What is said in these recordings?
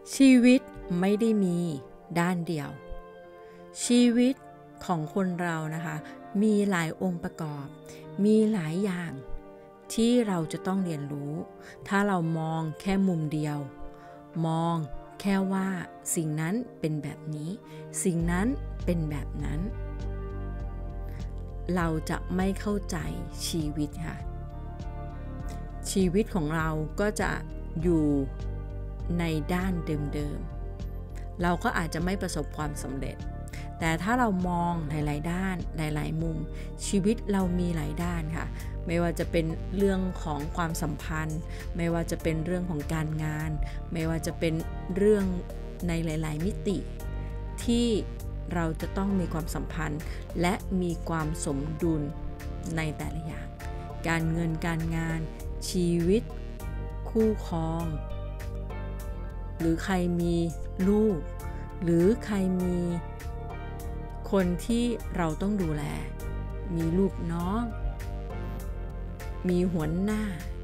ชีวิตไม่ได้มีด้านเดียวชีวิตของคนเรานะคะมีหลายองค์ประกอบมีหลายอย่างที่เราจะต้องเรียนรู้ถ้าเรามองแค่มุมเดียวมองแค่ว่าสิ่งนั้นเป็นแบบนี้สิ่งนั้นเป็นแบบนั้นเราจะไม่เข้าใจชีวิตค่ะชีวิตของเราก็จะอยู่ในด้านเดิมๆเราก็อาจจะไม่ประสบความสำเร็จแต่ถ้าเรามองหลายๆด้านหลายๆมุมชีวิตเรามีหลายด้านค่ะไม่ว่าจะเป็นเรื่องของความสัมพันธ์ไม่ว่าจะเป็นเรื่องของการงานไม่ว่าจะเป็นเรื่องในหลายๆมิติที่เราจะต้องมีความสัมพันธ์และมีความสมดุลในแต่ละอย่างการเงินการงานชีวิตคู่ครองหรือใครมีลูกหรือใครมีคนที่เราต้องดูแลมีลูกน้องมีหัวหน้า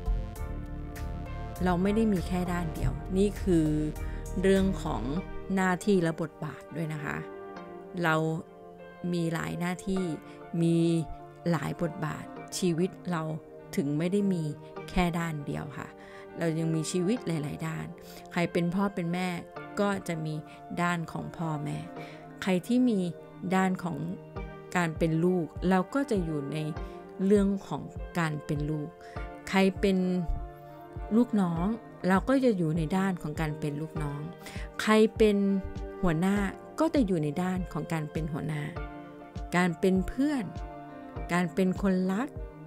เราไม่ได้มีแค่ด้านเดียวนี่คือเรื่องของหน้าที่และบทบาทด้วยนะคะเรามีหลายหน้าที่มีหลายบทบาทชีวิตเราถึงไม่ได้มีแค่ด้านเดียวค่ะเรายังมีชีวิตหลายๆด้านใครเป็นพ่อเป็นแม่ก็จะมีด้านของพ่อแม่ใครที่มีด้านของการเป็นลูกเราก็จะอยู่ในเรื่องของการเป็นลูกใครเป็นลูกน้องเราก็จะอยู่ในด้านของการเป็นลูกน้องใครเป็นหัวหน้าก็จะอยู่ในด้านของการเป็นหัวหน้าการเป็นเพื่อนการเป็นคนรัก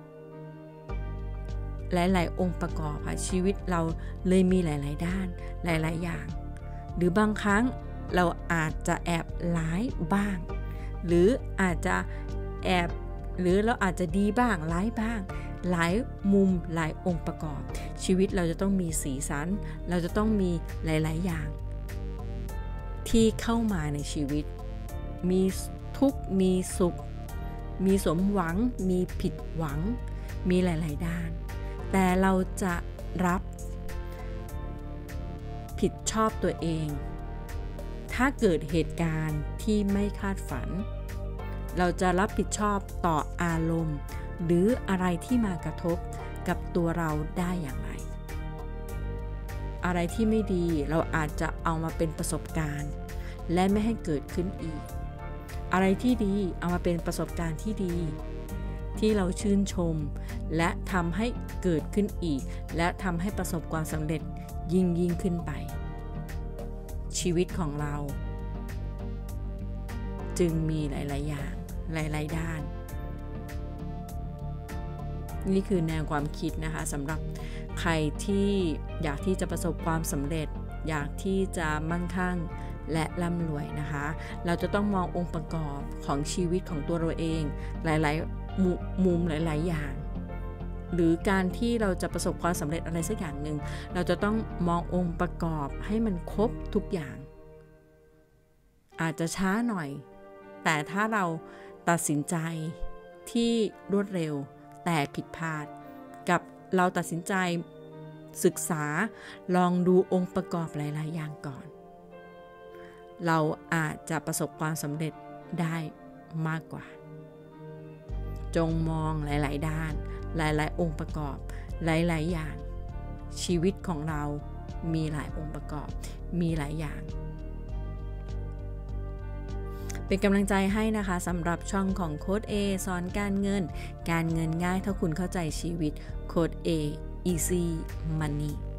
หลายๆองค์ประกอบค่ะชีวิตเราเลยมีหลายๆด้านหลายๆอย่างหรือบางครั้งเราอาจจะแอบร้ายบ้างหรืออาจจะแอบหรือเราอาจจะดีบ้างร้ายบ้างหลายมุมหลายองค์ประกอบชีวิตเราจะต้องมีสีสันเราจะต้องมีหลายๆอย่างที่เข้ามาในชีวิตมีทุกข์มีสุขมีสมหวังมีผิดหวังมีหลายๆด้านแต่เราจะรับผิดชอบตัวเองถ้าเกิดเหตุการณ์ที่ไม่คาดฝันเราจะรับผิดชอบต่ออารมณ์หรืออะไรที่มากระทบกับตัวเราได้อย่างไรอะไรที่ไม่ดีเราอาจจะเอามาเป็นประสบการณ์และไม่ให้เกิดขึ้นอีกอะไรที่ดีเอามาเป็นประสบการณ์ที่ดีที่เราชื่นชมและทำให้เกิดขึ้นอีกและทำให้ประสบความสำเร็จยิ่งขึ้นไปชีวิตของเราจึงมีหลายๆอย่างหลายๆด้านนี่คือแนวความคิดนะคะสำหรับใครที่อยากที่จะประสบความสำเร็จอยากที่จะมั่งคั่งและร่ำรวยนะคะเราจะต้องมององค์ประกอบของชีวิตของตัวเราเองหลายๆมุมหลายๆอย่างหรือการที่เราจะประสบความสำเร็จอะไรสักอย่างหนึ่งเราจะต้องมององค์ประกอบให้มันครบทุกอย่างอาจจะช้าหน่อยแต่ถ้าเราตัดสินใจที่รวดเร็วแต่ผิดพลาดกับเราตัดสินใจศึกษาลองดูองค์ประกอบหลายๆอย่างก่อนเราอาจจะประสบความสำเร็จได้มากกว่าจงมองหลายๆด้านหลายๆองค์ประกอบหลายๆอย่างชีวิตของเรามีหลายองค์ประกอบมีหลายอย่างเป็นกำลังใจให้นะคะสำหรับช่องของโค้ด A สอนการเงินง่ายถ้าคุณเข้าใจชีวิตโค้ด A Easy Money